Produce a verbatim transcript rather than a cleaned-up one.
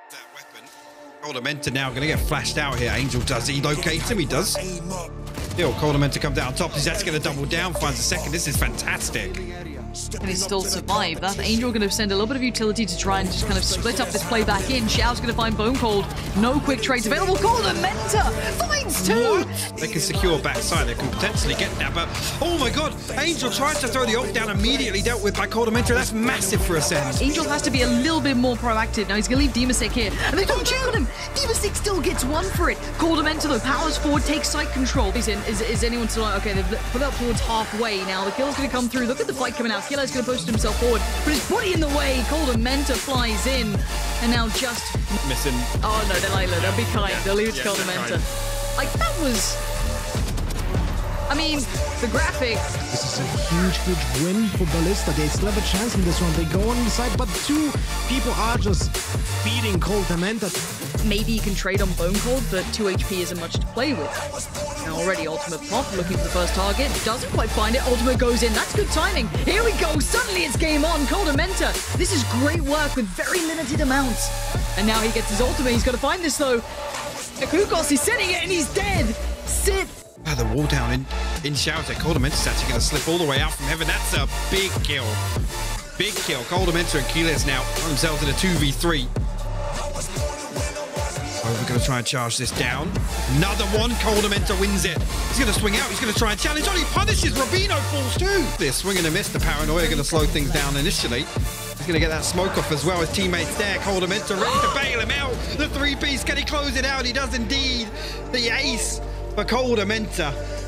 that weapon. Koldamenta now going to get flashed out here. Angel does. He locates him. He does. Still, Koldamenta comes out on top. He's actually going to double down. Finds a second. This is fantastic. And he still survived. That Angel going to send a little bit of utility to try and just kind of split up this play back in. Xiao's going to find Bone Cold. No quick trades available. Koldamenta finds two. What? They can secure backside. They can potentially get that, but oh my god, Angel tries to throw the ult down, immediately dealt with by Koldamenta. That's massive for Ascend. Angel has to be a little bit more proactive. Now he's going to leave Demasek here, and they don't check on him. Demasek still gets one for it. Koldamenta though powers forward, takes site control. Is, in, is, is anyone still okay? They've put up towards halfway now. The kill's going to come through. Look at the fight coming out. Killer's going to push himself forward, but his body in the way. Koldamenta flies in, and now just missing. Oh no, they're like, they'll be kind. Yeah. They'll leave it to Yeah, Koldamenta. Like that was. I mean, the graphic. This is a huge, huge win for Ballista. They still have a chance in this one. They go on the side, but two people are just feeding Koldamenta. Maybe you can trade on Bone Cold, but two H P isn't much to play with. Now already Ultimate pop, looking for the first target. Doesn't quite find it. Ultimate goes in. That's good timing. Here we go. Suddenly it's game on. Koldamenta. This is great work with very limited amounts. And now he gets his ultimate. He's got to find this though. Akukos, he's setting it and he's dead. Sit. Ah, the wall down in, in Xiao's there. Koldamenta's actually going to slip all the way out from heaven. That's a big kill. Big kill. Koldamenta and Keyless now on themselves in a two v three. Oh, we're going to try and charge this down. Another one. Koldamenta wins it. He's going to swing out. He's going to try and challenge. Oh, he punishes. Rubino falls too. They're swinging and miss. The Paranoia going to slow things down initially. He's going to get that smoke off as well. His teammates there. Koldamenta ready to bail him out. The three-piece. Can he close it out? He does indeed. The ace for Koldamenta.